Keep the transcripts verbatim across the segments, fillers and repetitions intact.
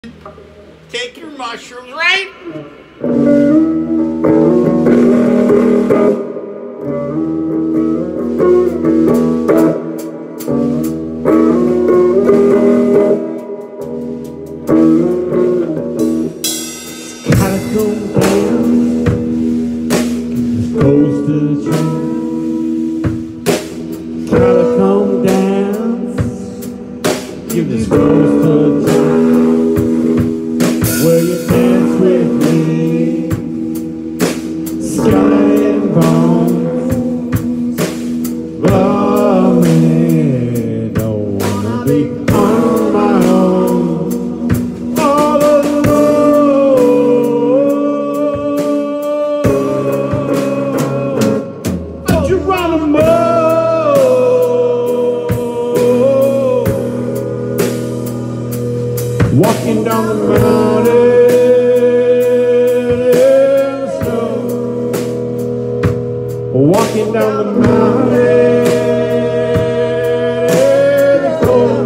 Take your mushrooms, right? Catacomb down, goes to the train. Catacomb dance, give this goes to the train. Will you dance with me? Skeleton bones, love me, don't wanna be on my own. All alone, Geronimo, walking down the mountain in the snow, walking down the mountain in the cold.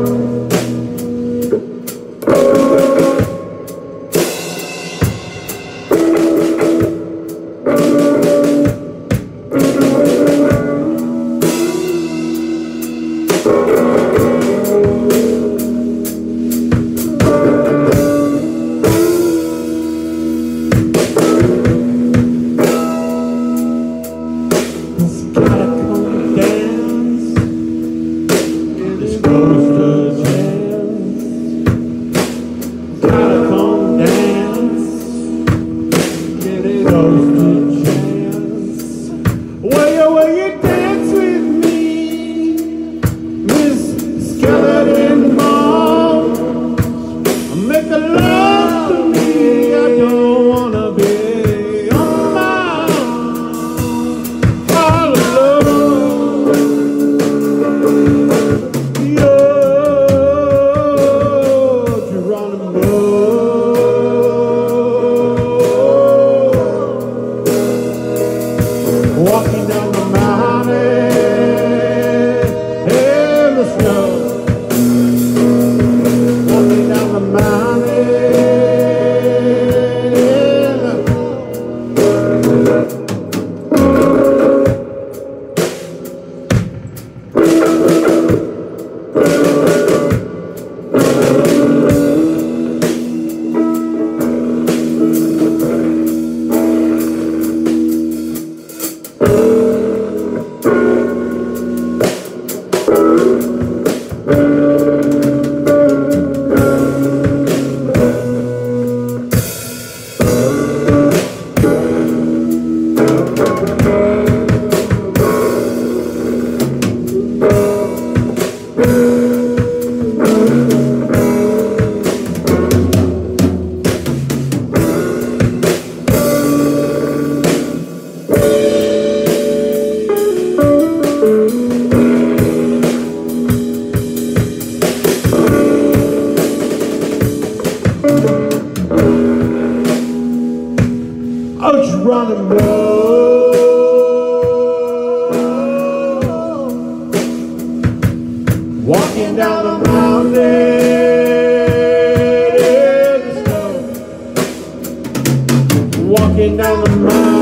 Catacomb dance, this goes to chance. Catacomb dance, it goes to chance. Will you, will you dance with me, Miss Skeleton Bones? Make a love to me, I don't wanna be on my own. All alone, yo, Geronimo, walking down the mountain in the snow, walking down the mountain in the Oh, Geronimo, walking down the mountain in the snow, walking down the mountain.